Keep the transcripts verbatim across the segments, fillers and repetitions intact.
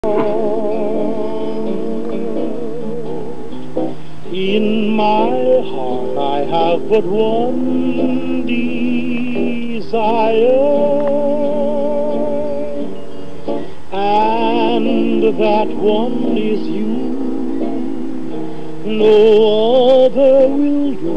In my heart I have but one desire, and that one is you. No other will do.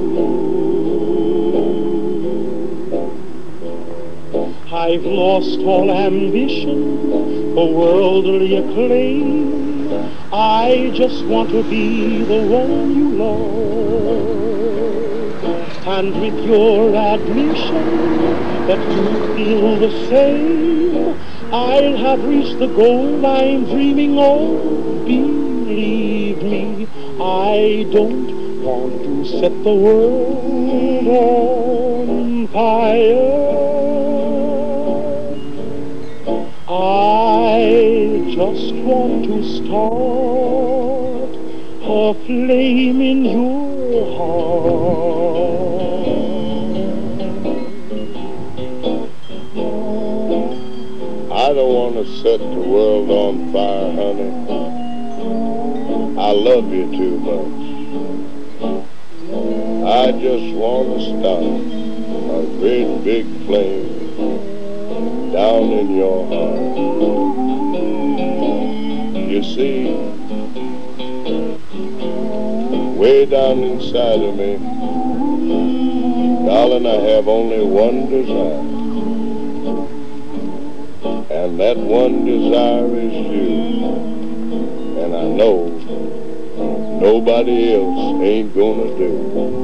I've lost all ambition for worldly acclaim. I just want to be the one you love. And with your admission that you feel the same, I'll have reached the goal I'm dreaming of. Believe me, I don't want to set the world on fire. I just want to start a flame in your heart. I don't want to set the world on fire, honey. I love you too much. I just want to start a great big flame down in your heart. You see, way down inside of me, darling, I have only one desire, and that one desire is you. And I know nobody else ain't gonna do.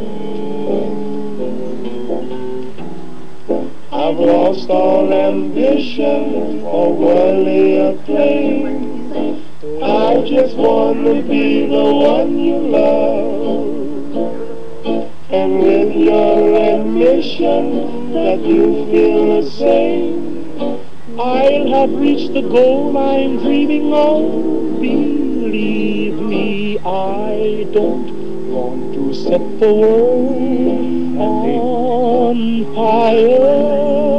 I've lost all ambition for worldly acclaim. I just want to be the one you love. And with your admission that you feel the same, I'll have reached the goal I'm dreaming of. Believe me, I don't want to set the world on fire.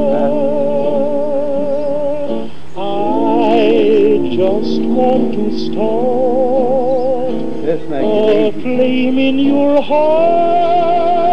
I just want to start a flame in your heart.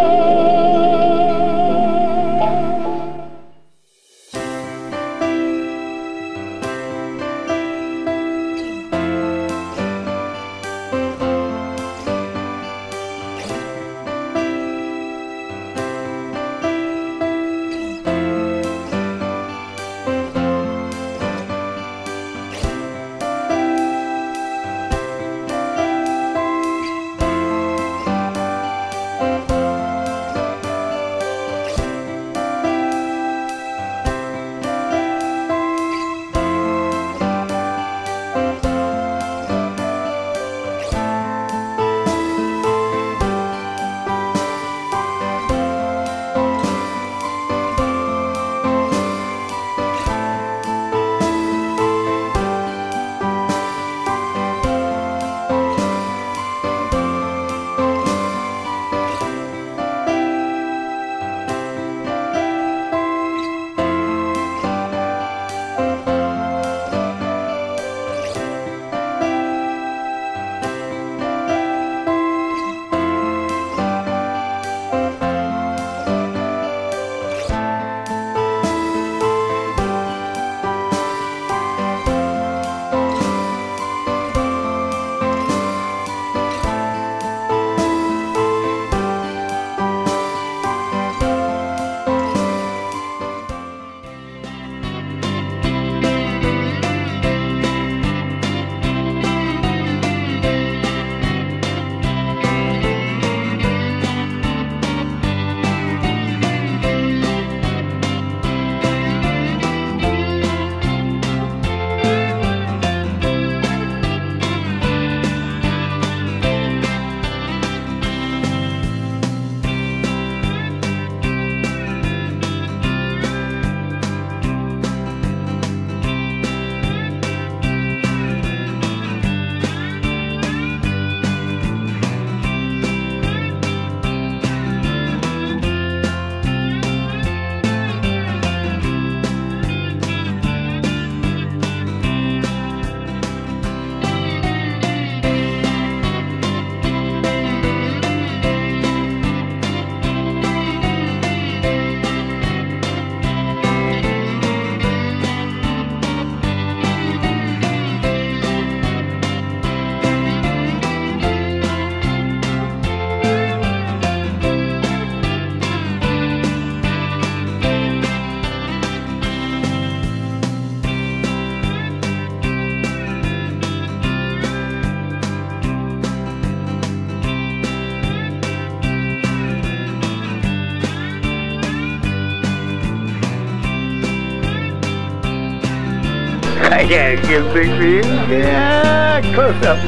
Yeah, get a picture of you. Yeah, close up.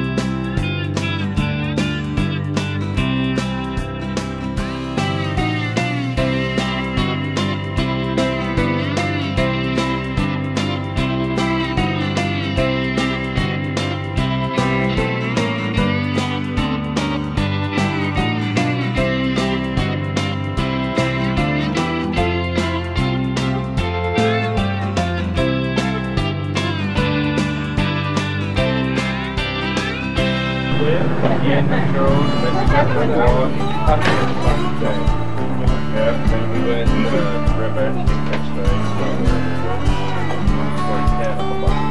In the road, then we got the dog. Yeah, then we went to the river next day. So, for his cat up a bunch.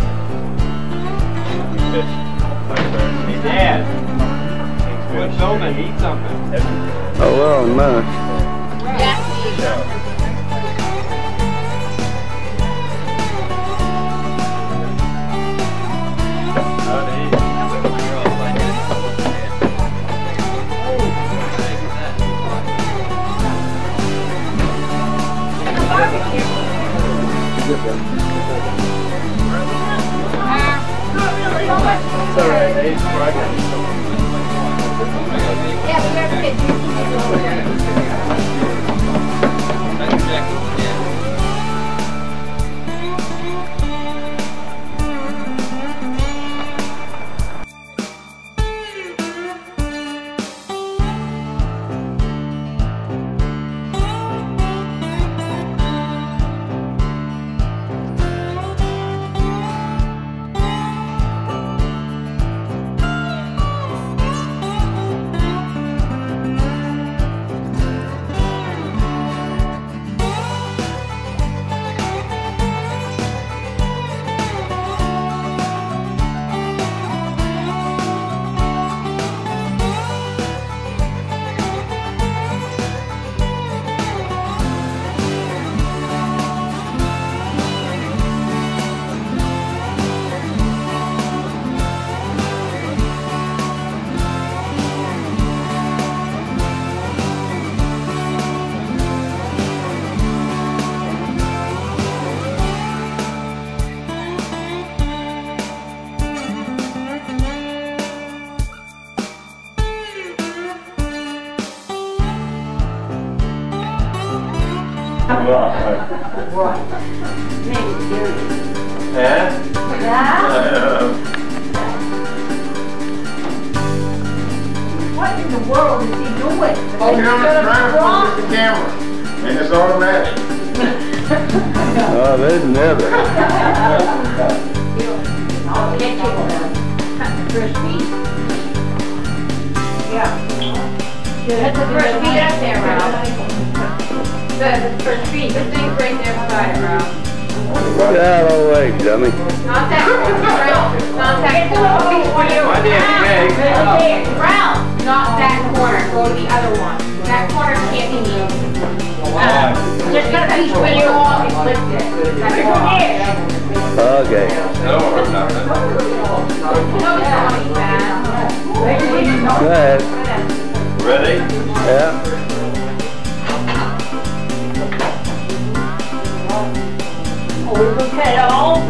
We fished like that. Hey, Dad. Quit filming, eat something. Oh, well, no. Yeah. It's alright, it's Friday. Yeah, we have kids. Right. Maybe serious. Yeah? Yeah? Uh, What in the world is he doing? Oh, you're not trying to focus the camera. And it's automatic. Oh, there's never. I'll get you one. Cut the first piece. Yeah. That's the first piece up there, Ralph. Good, the first piece. This thing's right there beside it, Ralph. Get out of the way, dummy. Not that corner, Ralph. Not that corner. My damn egg. Ralph, not that corner. Go to the other one. That corner can't be me. Uh, just got a piece where you walk and lift it. That's it. Okay. That don't hurt nothing. No, it's not bad. Go ahead. Ready? Yeah. Hello?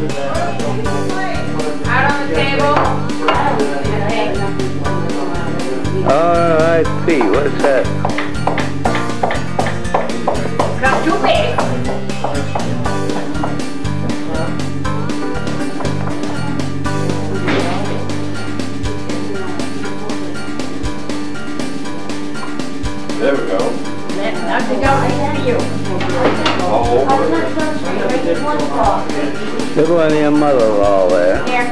Out on the table. All right, Pete, what's that? Not too big. There we go. That's the dog for you. All over it. There's one of your mother-in-law there. Here.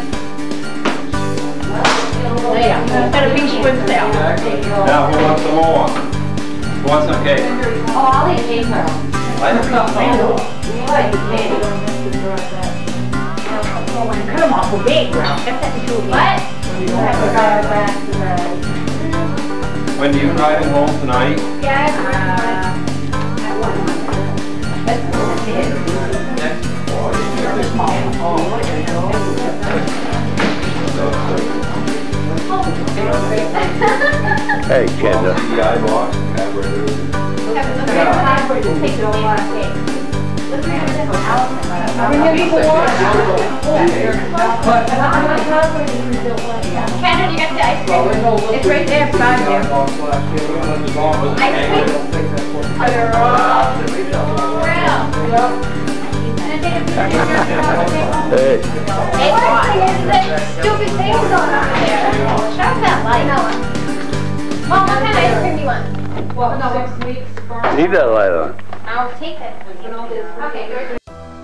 There. Got a big swim sail. Now, who wants some more? Who wants some cake? Oh, I'll eat cake, girl. I don't know. Cut them off for big, girl. Cut that into a what? When are you driving home tonight? Yes. That's it. Hey, Kendra. Sidewalk. Take the Kendra, you got the ice cream? It's right there beside you. Ice cream? Hey. Hey, what? Stupid things on up there. Shut up that light. Mom, what kind of ice cream do you want? Well, no, six weeks. Leave that light on. I'll take it. Okay, good.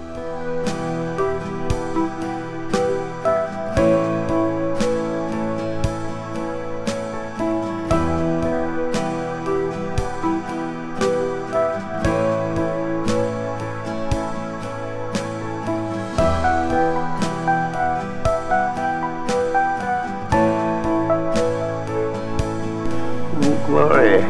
Glory.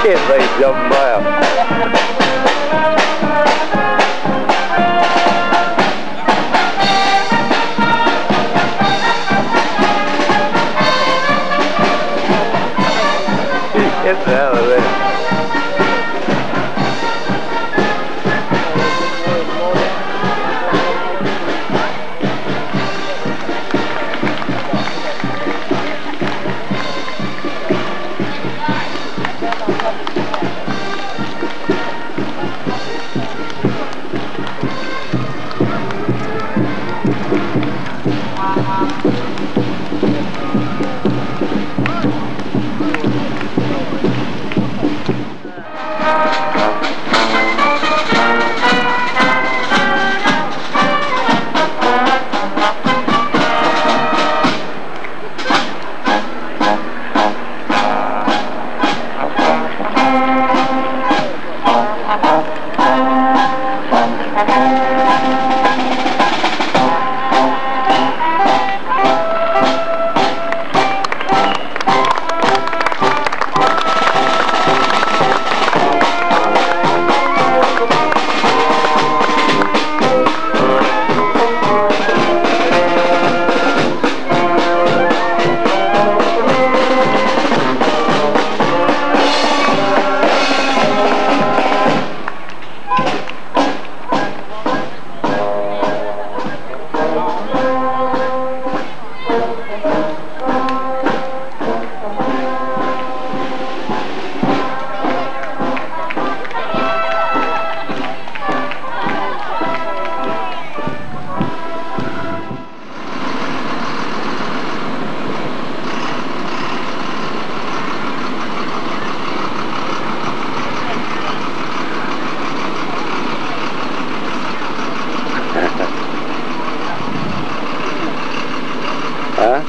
can't say jumping out. Get out of there. Huh?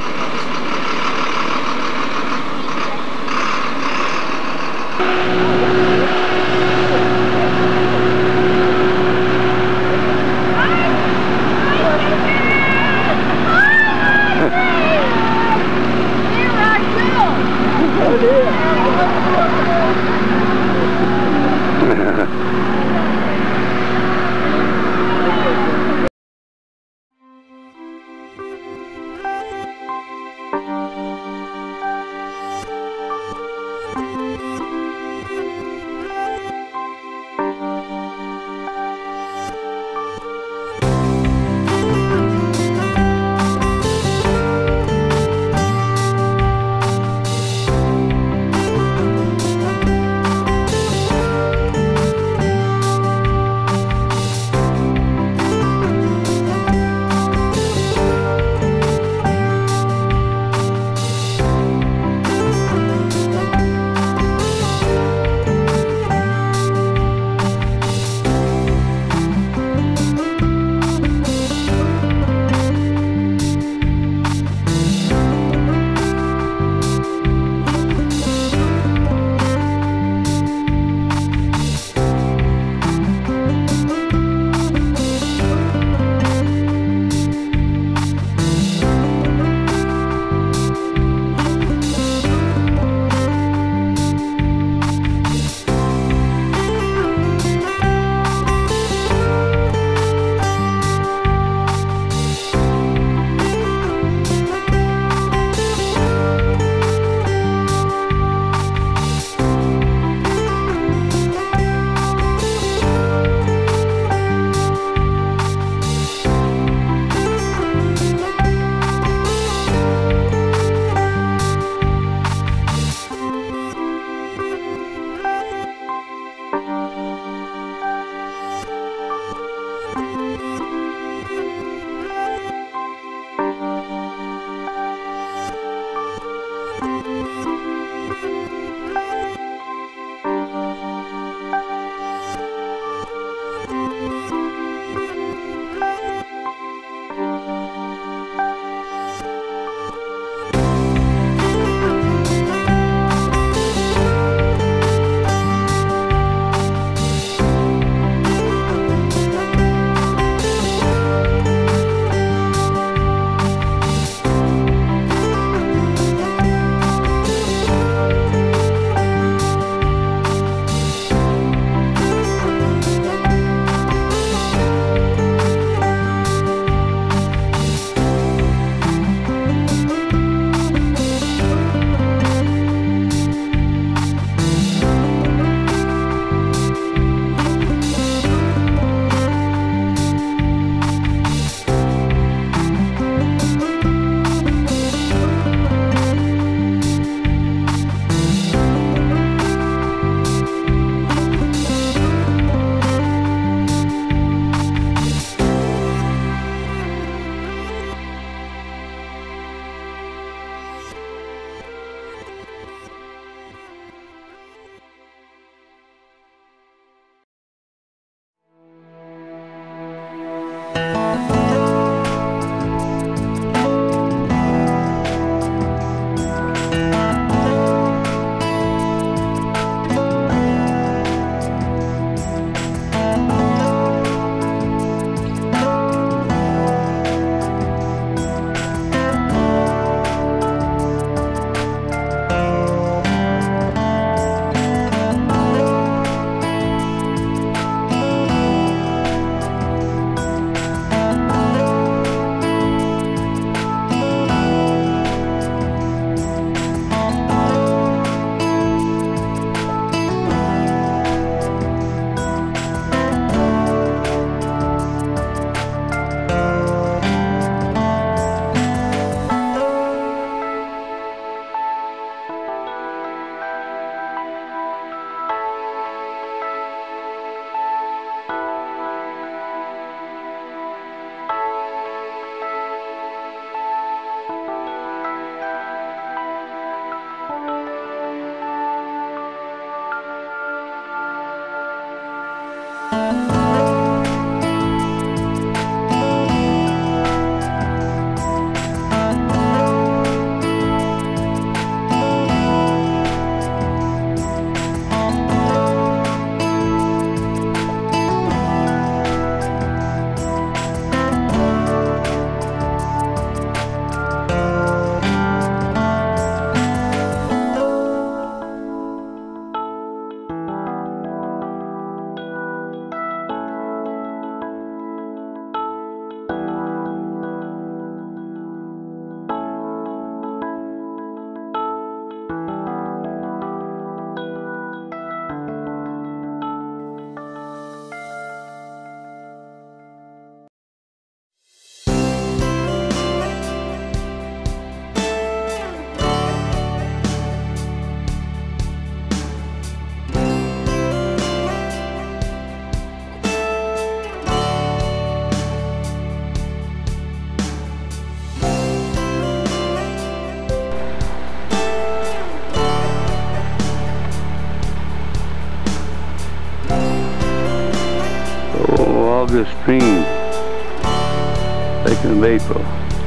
the stream, second of April.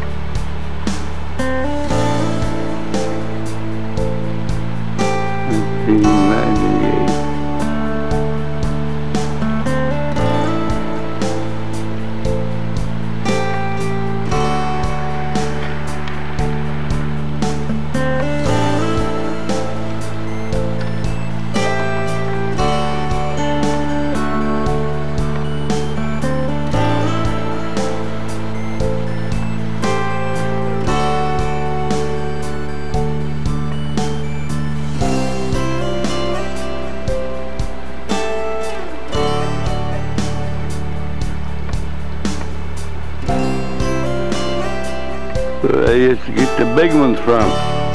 nineteen ninety-eight. Where I used to get the big ones from.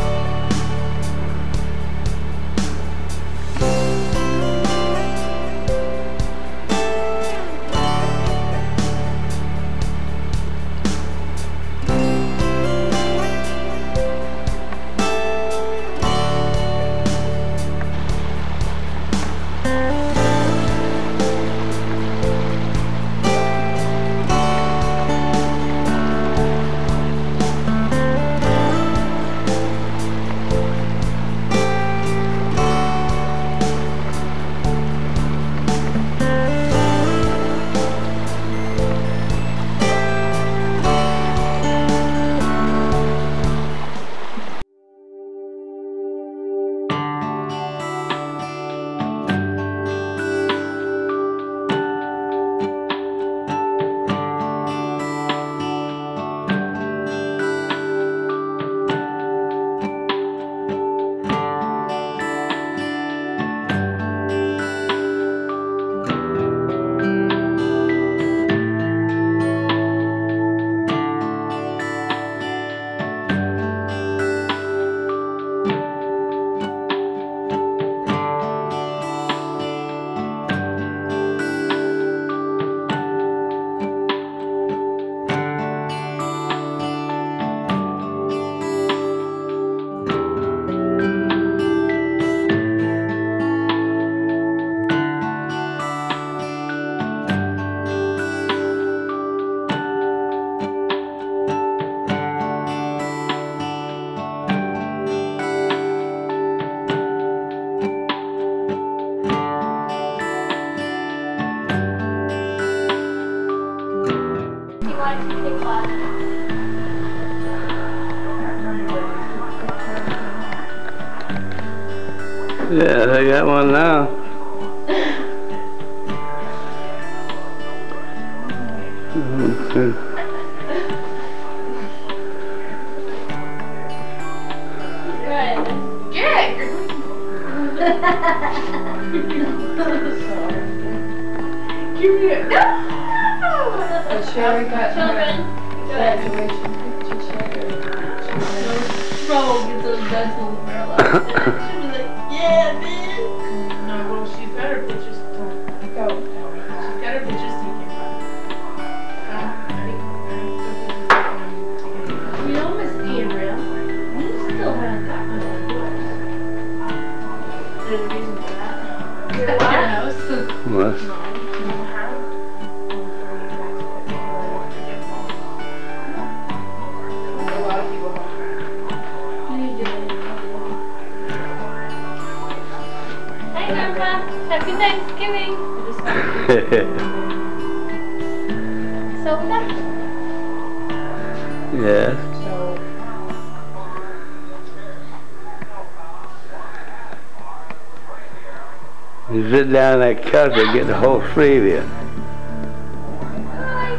Yeah, I got one now. Okay. Good. Give me it. No! But Sherry got Children. her graduation picture. Sherry. Bro gets those dental in her lap. She'll be like, yeah, man. No, well, she's got her pictures taken. Go. She's got her pictures taken. We don't miss being real. We still haven't gotten it. There's a reason for that. Your house. What? Happy Thanksgiving! Soda? Yes. So, You sit down on that couch and get the whole three of you. Hi!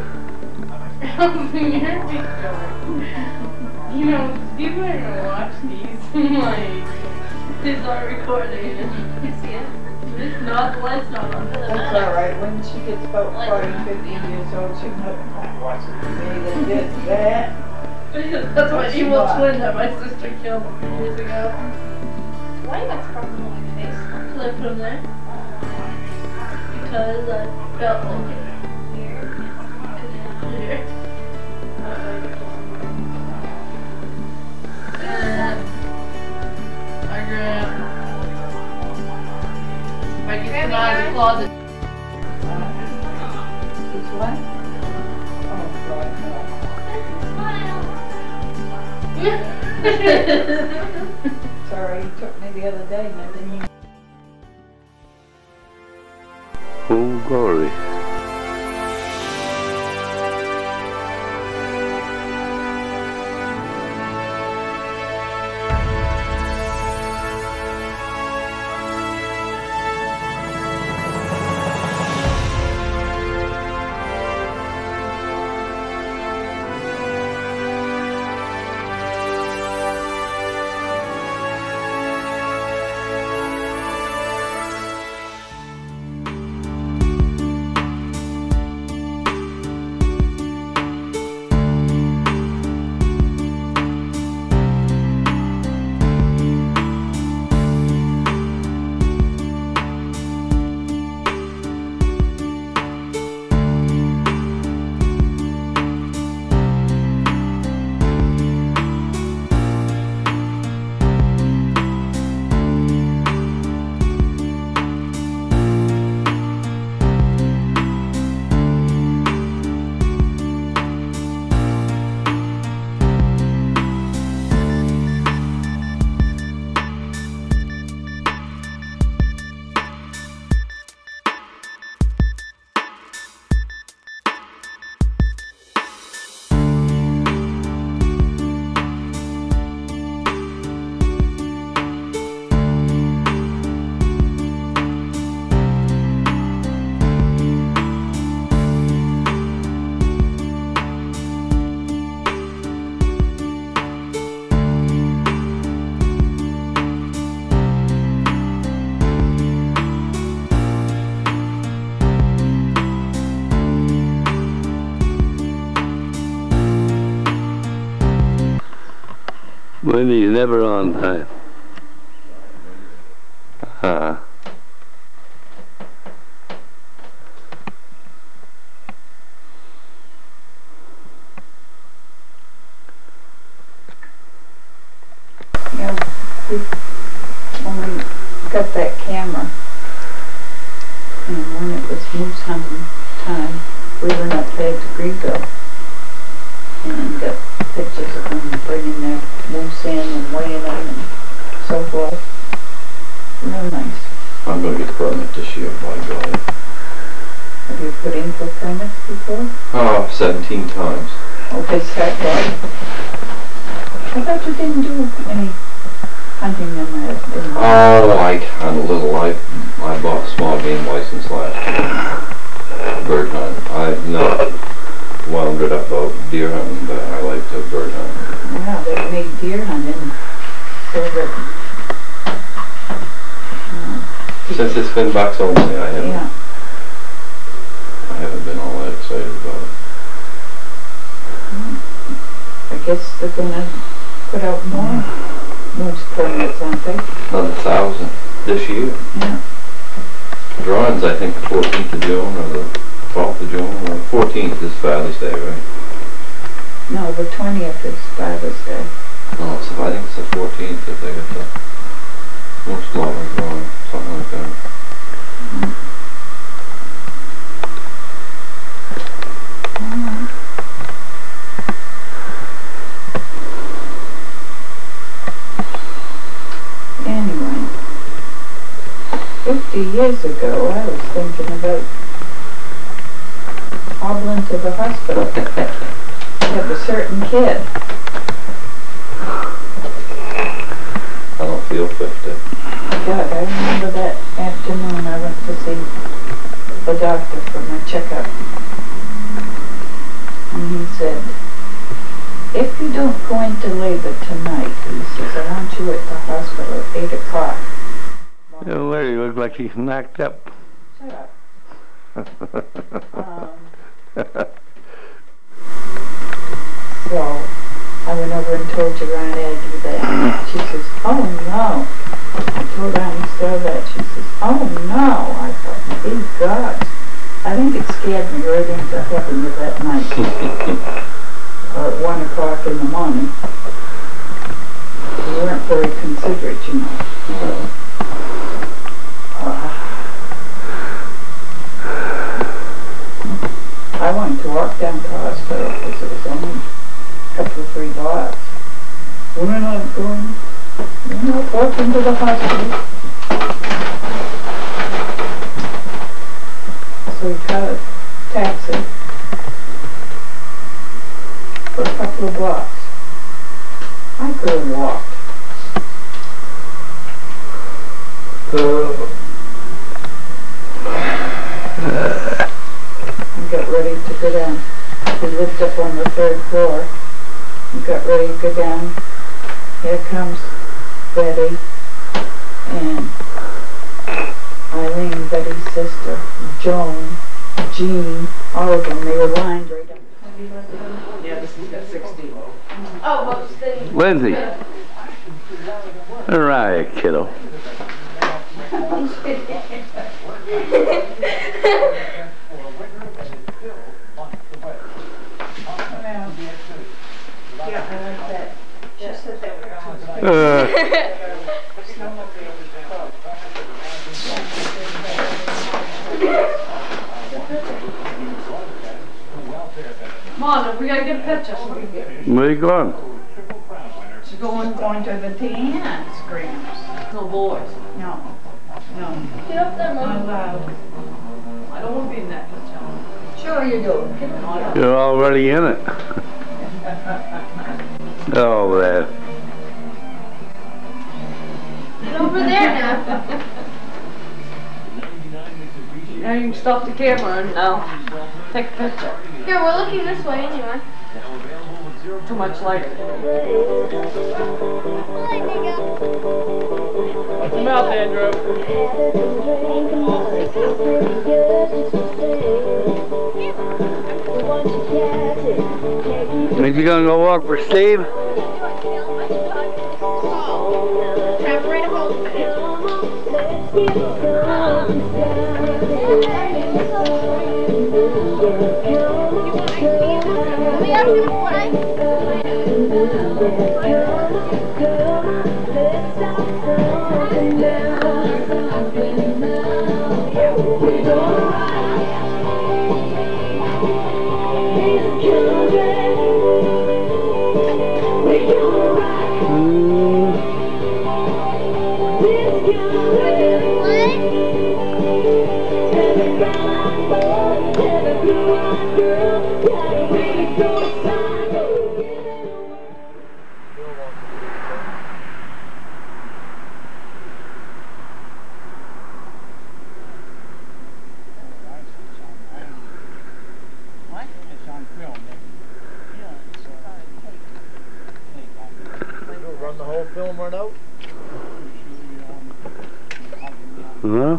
You know, people are gonna watch these, like, these are recording. You see it? It's not, the light's not on. that's alright. When she gets about forty, fifty years old, she can look back watching me that did that. That's my evil twin that my sister killed years ago. Why you got scars on my face? Should I put them there? Because I felt like it. Here. Here. And I grabbed. If I get them out of the closet. This one what? Oh, God, no. Sorry, you took me the other day and I didn't even... Oh, glory. Wendy's never on time. Uh-huh. Yeah, we, when we got that camera, and when it was moose hunting time, we went up there to Greenville and got pictures of them bringing their moose in and weighing them and so forth. Real nice. I'm going to get a permit this year, by golly. Have you put in for permits before? Oh, seventeen times. Oh, is that right? I thought you didn't do any hunting in that. In Oh, I kind of little. I, I bought a small game license last year. Bird hunt. I've not wound it up about deer hunting, but I like to bird hunt. Yeah, they made deer hunting so that... Uh, Since it's been bucks only, I haven't, yeah. I haven't been all that excited about it. I guess they're gonna put out more moose permits, aren't they? Another thousand this year. Yeah. Drawings, I think the fourteenth of June or the twelfth of June. Or fourteenth is Father's Day, right? No, the twentieth is Father's Day. No, so I think it's the fourteenth that they got the most long drawing, something like that. Mm-hmm. Mm-hmm. Anyway, fifty years ago, I was thinking about hobbling to the hospital. I have a certain kid. I don't feel fifty. God, I remember that afternoon I went to see the doctor for my checkup. And he said, if you don't go into labor tonight, he says, I want you at the hospital at eight o'clock. Oh, well, you look like he's knocked up. Shut up. um, so, I went over and told your Aunt Aggie that. She says, oh no. I told Aunt Estelle that. She says, oh no. I thought, big God. I think it scared me right into heaven that night. Or at one o'clock in the morning. You weren't very considerate, you know. No. Uh, I going, you know, walking to the hospital. So he got a taxi for a couple of blocks. I could have walked. Uh, And got ready to go down. We lived up on the third floor. And got ready to go down. Here comes Betty and Eileen, Betty's sister, Joan, Jean, all of them. They were lined right up. Yeah, this is at sixteen. Oh, what was the... Lindsay. All right, kiddo. Yeah, I like that. She said that were Uh, Come on, we gotta get a picture. where you going? She's going, going to the dance, Gramps. No boys. No, no, Get up there, not Mom. allowed. I don't wanna be in that picture. Sure you do. You're already in it. Oh, there. Get over there now. Now you can stop the camera and uh, take a picture. Here, we're looking this way anyway. Too much light. What's the mouth, Andrew? Think you gonna go walk for Steve? Tap right a hold of Run the whole film right out? Huh?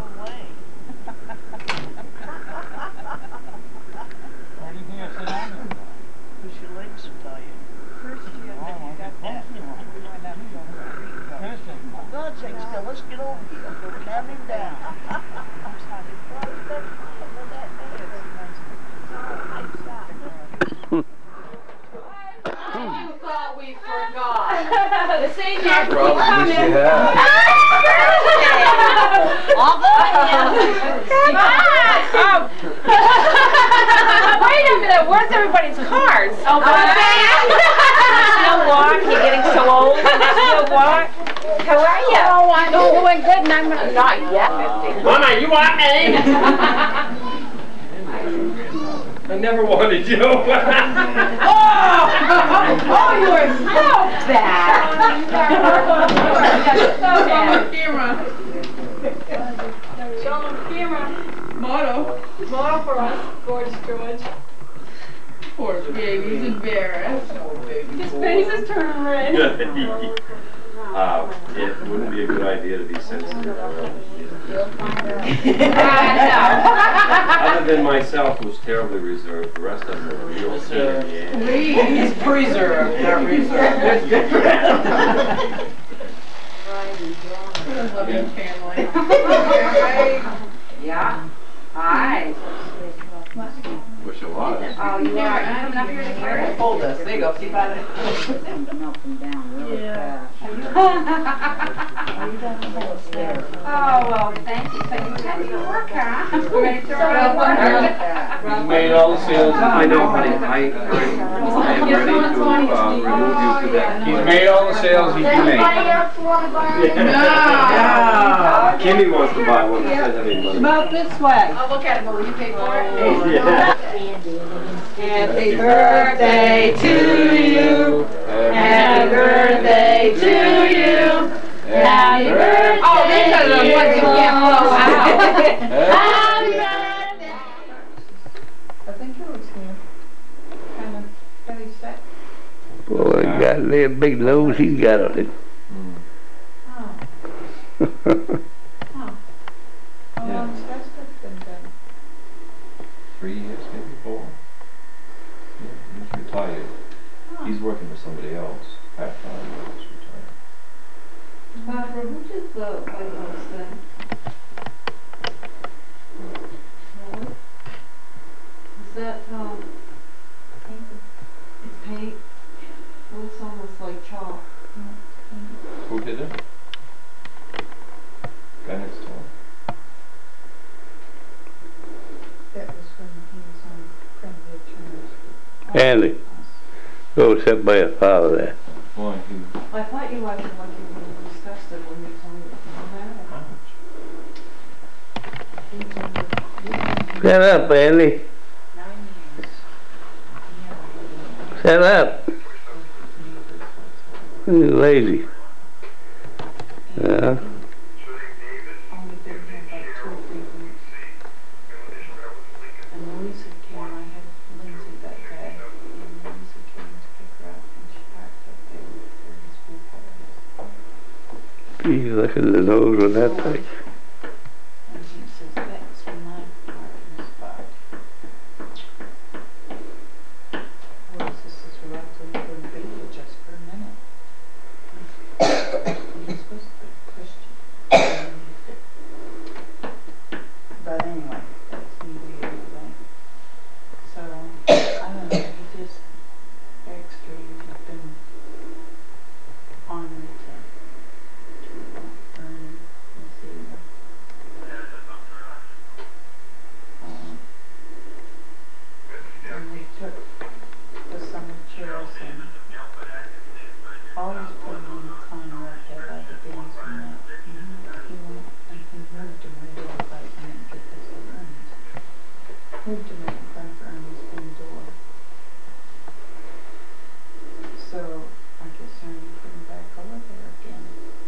Where do you think I sit down there? Because your legs will tell you. First you have to get that. For God's sake, Phil, let's get over here. Calm him down. I'm sorry. You thought we forgot. This ain't your Probably coming. she has. Oh. Wait a minute, where's everybody's cards? Oh, but Still walk? You're getting so old. You still walk? How are you? Oh, I'm doing good, and I'm not yet. Mama, you want me? I never wanted you. Oh! Oh, you are so bad. So bad. Camera. Show them the camera. Motto. Motto for us. Gorgeous George. Poor baby, he's embarrassed. His face is turning red. uh, it wouldn't be a good idea to be sensitive. Other than myself, who's terribly reserved, the rest of them are real pain in the ass. He's preserved, not reserved. Loving family. Yeah. Hi. Wish it was. Oh, you are. You coming up here to carry it? Hold this. There you go. Keep at it. Melting down really Yeah. Oh, well, thank you. So you had your work, huh? We're going to throw it over. He's made all the sales. I know, honey. I, I, I am ready to uh, remove you to that. He's made all the sales he can make. Yeah. Kimmy wants to buy one. Says I need money. Come out this way. I'll look at it, but will you pay for it? Yeah. Happy birthday to you. Happy birthday to you. Happy birthday. Oh, these are the ones you can't blow out. Happy birthday. I think it was here. Kind of heavy set. Boy, he got that big nose he's got on it. Oh. Oh. How Yeah. long's that stuff been done? Three years, maybe four. Yeah, he's retired. Oh. He's working for somebody else. Half time, he's retired. Barbara, who did the White House thing? Really? Is that, um, it's paint? It looks almost like chalk. Who did it? Guy next door. That was when he was on Primitive Terms. Andy, go sit by your father there. Boy, he... I thought you liked it like you really discussed it when you told me it. Shut up, Andy. Nine years. Shut up. You're lazy. Yeah. Only been here about two or three weeks. And Louisa came, I had Lindsay that day, and Louisa came to pick her up, and she packed up there with her school clothes. Gee, look at the nose on that thing. And he says, that's when my parking spot. Well, this is relatively going to be here just for a minute. He's supposed to be Christian. But anyway, that's neither here nor there. So, I don't know, he just extra, he's been honored to, to earn his ear. Um, and we took the summer chairs and always put him on the corner up there by the dance and that. He went and he moved him right over by, I didn't get this in Ernest. Moved him right in front of Ernest's bin door. So I guess Ernie put him back over there again.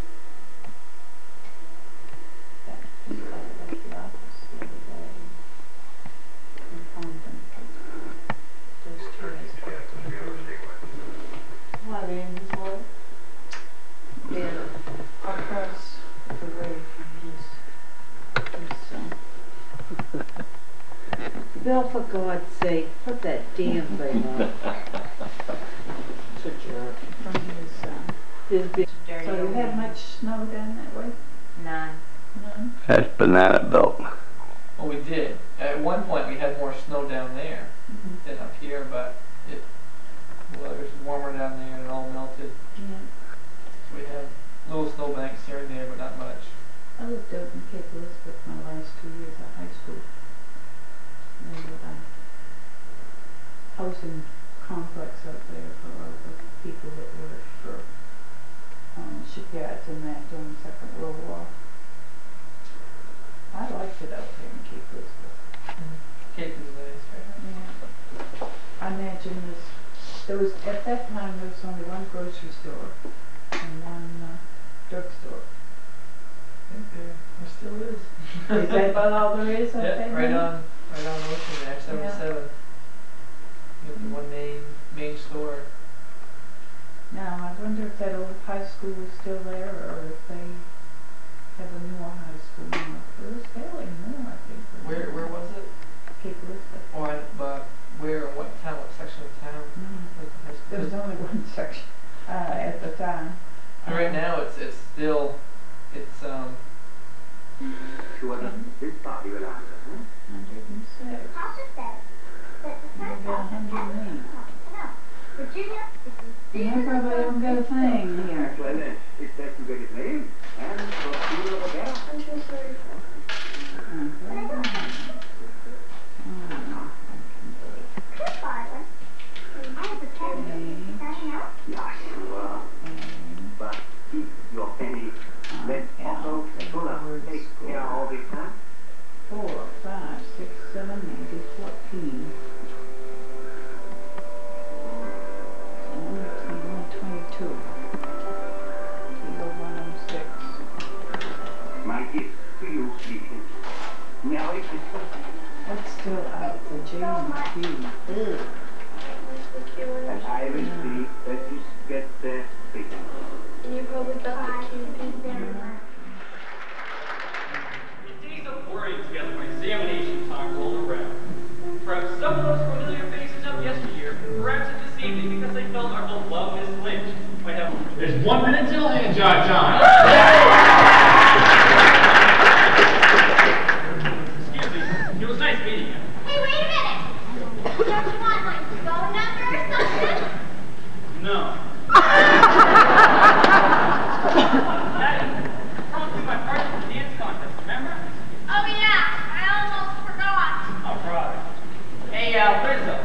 That he thought about the office the other day. And found them because those chairs kept him moving. What, in his what? They're across the way from his, his son. Bill, for God's sake, put that damn thing on. It's a jerk. From his, uh, his big. So you had much snow down that way? None. None? That's banana belt. Well, we did. At one point, we had more snow down there Mm-hmm. than up here, but it, well, it was warmer down there and it all melted. Yeah. So we had little snow banks here and there, but not much. I lived out in Cape Elizabeth my last two years of high school. And then with a housing complex out there for all the people that worked for um, shipyards and that during the Second World War. I liked it out there in Cape Elizabeth. Mm-hmm. Cape is nice, right? Yeah. I imagine this, there was, at that time, there was only one grocery store and one uh, drugstore. I think there, there still is. Is that about all there is out there? Yeah, right now? on, right on Ocean there, seventy-seven. You have the one main, main store. Now, I wonder if that old high school is still there, or if they have a newer high school now. It was fairly new, I think. Where, where was it? Cape Elizabeth. Or, I- but where, what town, what section of town? Mm. Like the high school? There was only one section uh, at the time. And right now, it's, it's still, it's, um, one hundred six. You got one hundred eight. Virginia, You know, probably don't got a thing here. Well, uh, it's best to get his name. Huh? gift to you, sweetie. Merry Christmas. What's still out? The J and the Q. Ugh. And I will see that you get there quickly. And you probably got the Q P. Days of worrying together when examination time rolled around. Perhaps some of those familiar faces of yesteryear, perhaps it this evening because they felt our beloved Miss Lynch might have. There's one minute till hand job time. Excuse me, it was nice meeting you. Hey, wait a minute! Don't you want my phone number or something? No. Daddy, promised me my partner for the dance contest, remember? Oh yeah, I almost forgot. Oh, brother. Hey, uh, Rizzo.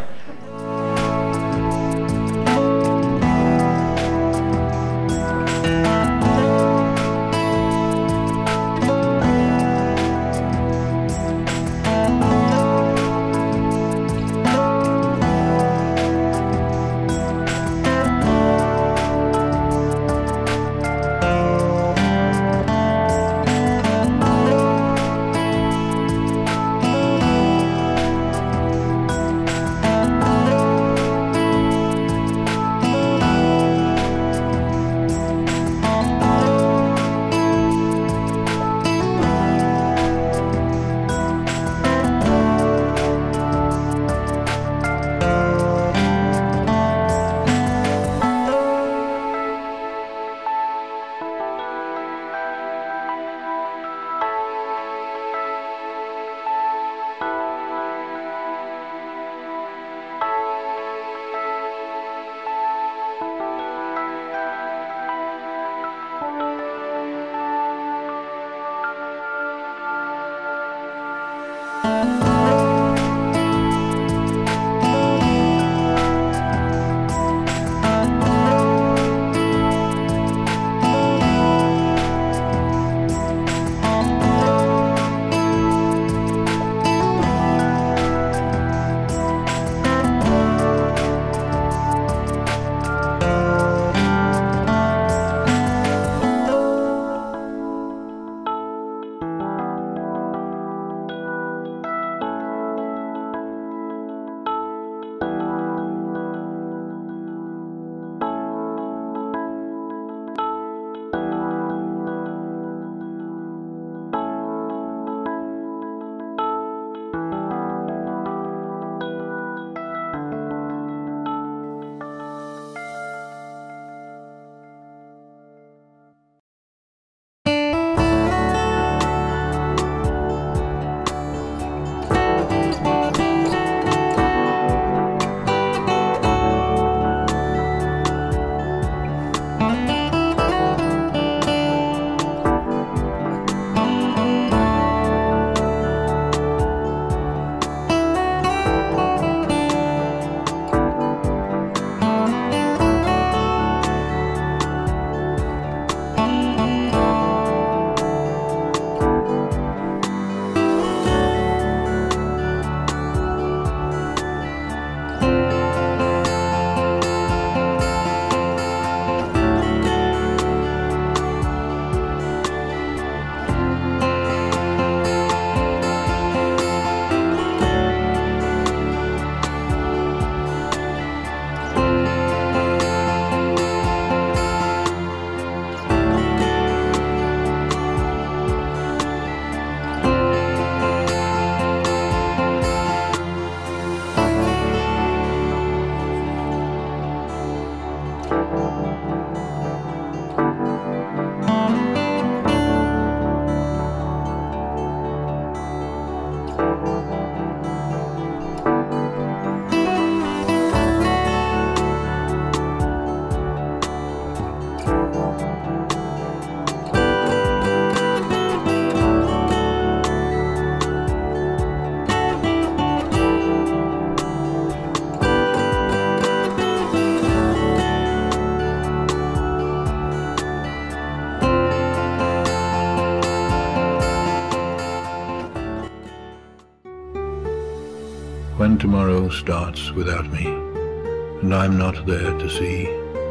When tomorrow starts without me, and I'm not there to see,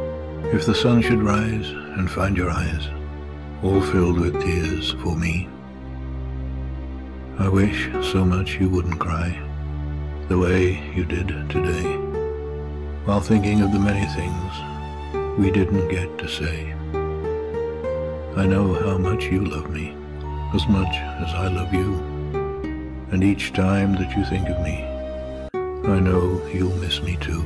if the sun should rise and find your eyes all filled with tears for me, I wish so much you wouldn't cry, the way you did today, while thinking of the many things we didn't get to say. I know how much you love me, as much as I love you, and each time that you think of me, I know you'll miss me too.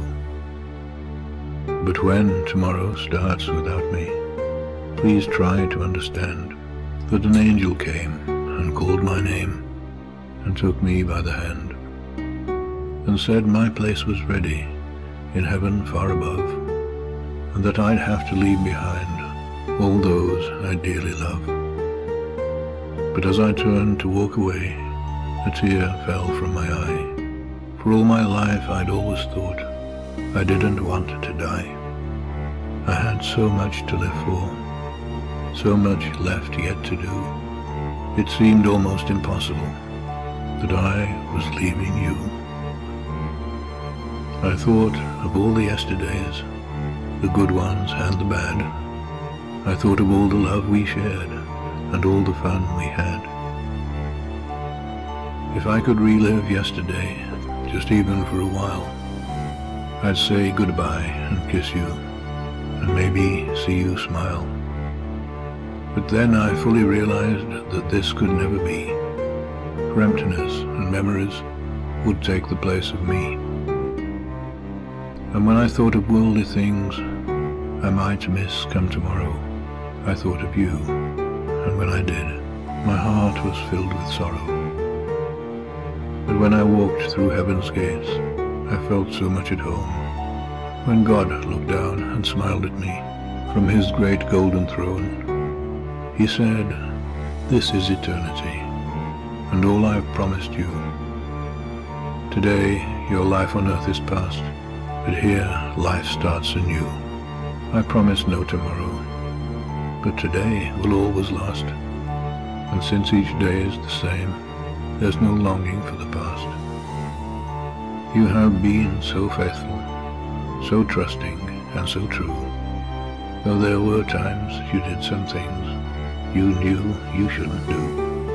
But when tomorrow starts without me, please try to understand that an angel came and called my name and took me by the hand and said my place was ready in heaven far above, and that I'd have to leave behind all those I dearly love. But as I turned to walk away, a tear fell from my eye. For all my life I'd always thought I didn't want to die. I had so much to live for, so much left yet to do. It seemed almost impossible that I was leaving you. I thought of all the yesterdays, the good ones and the bad. I thought of all the love we shared and all the fun we had. If I could relive yesterday, just even for a while, I'd say goodbye and kiss you, and maybe see you smile. But then I fully realized that this could never be, for emptiness and memories would take the place of me. And when I thought of worldly things I might miss come tomorrow, I thought of you, and when I did, my heart was filled with sorrow. But when I walked through heaven's gates, I felt so much at home. When God looked down and smiled at me from his great golden throne, he said, "This is eternity, and all I've promised you. Today your life on earth is past, but here life starts anew. I promise no tomorrow, but today will always last, and since each day is the same, there's no longing for the past. You have been so faithful, so trusting and so true, though there were times you did some things you knew you shouldn't do.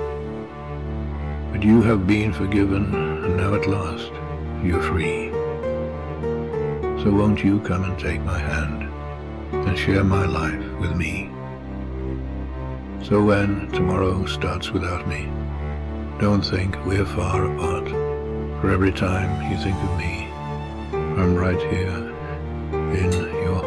But you have been forgiven, and now at last you're free. So won't you come and take my hand and share my life with me? So when tomorrow starts without me, don't think we're far apart, for every time you think of me, I'm right here in your heart.